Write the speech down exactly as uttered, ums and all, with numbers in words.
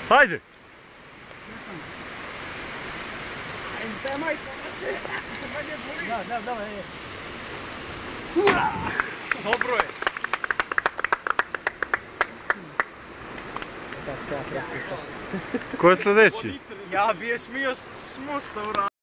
Hajde! Da, da, da, je. Dobro je. Ko je sljedeći? Ja bi je smio s mosta u